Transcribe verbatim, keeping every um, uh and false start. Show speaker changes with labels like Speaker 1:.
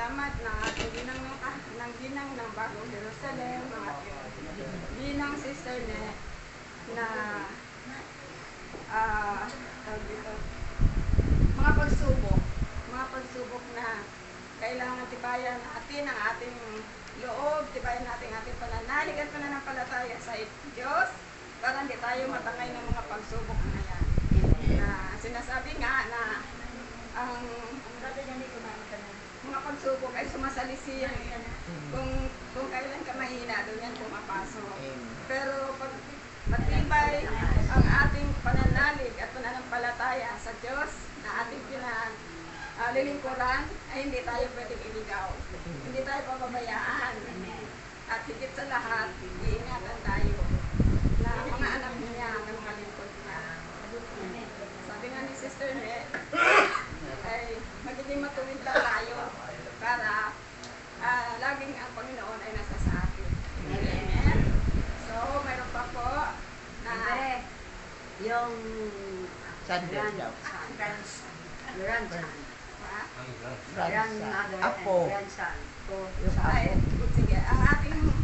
Speaker 1: salamat ng ating ginang ng, ng ginang ng Bagong Jerusalem, ng ating ginang Sister Net na uh, tawag dito, mga pagsubok, mga pagsubok na kailangan tibayan natin ang ating loob, tibayan natin ang ating pananalig at pananampalataya sa Diyos para hindi tayo matangay ng mga pagsubok na yan. Na sinasabi nga na ang mga pagsubok ay sumasalisi yan. Kung, kung kailan ka mahina, doon yan pumapasok. Pero pag matibay ang ating pananalig at pananampalataya sa Diyos na ating pinag Uh, lilingkuran, ay hindi tayo pwedeng iligaw. Hindi tayo pababayaan. At higit sa lahat, iingatan tayo na mga anak niya, ng mga lingkod niya. Sabi nga ni Sister Net, ay magiging matuwid lang tayo para uh, laging ang Panginoon ay nasa sa atin. Amen. So, mayroon pa po na
Speaker 2: yung
Speaker 3: Sandal daw.
Speaker 2: grandson.
Speaker 3: Grandson. Apo.
Speaker 2: Grandson.
Speaker 3: Yung
Speaker 1: Ay,
Speaker 3: apo.
Speaker 1: sige, ang ating